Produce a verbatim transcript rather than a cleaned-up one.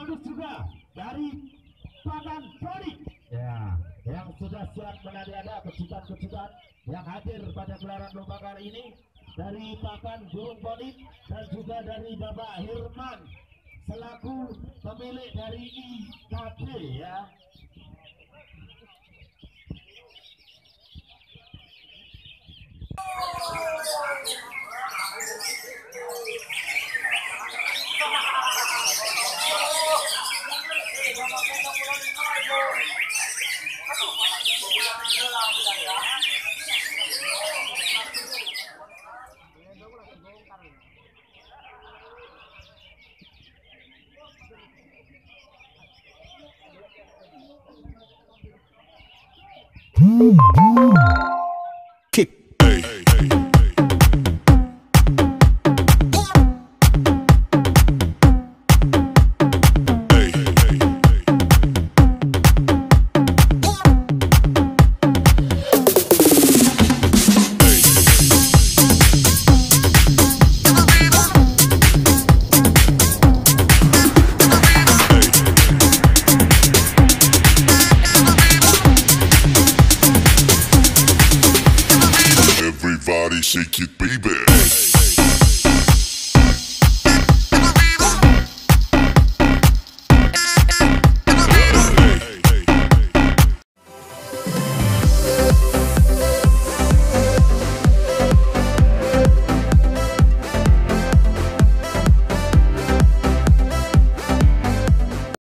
bagus juga dari Pakan Body. Ya, yang sudah siap menada-ada kejutan-kejutan yang hadir pada gelaran lomba kali ini dari Pakan Burung Body dan juga dari Bapak Hirman selaku pemilik dari I K B ya. Kick. Everybody shake it, baby.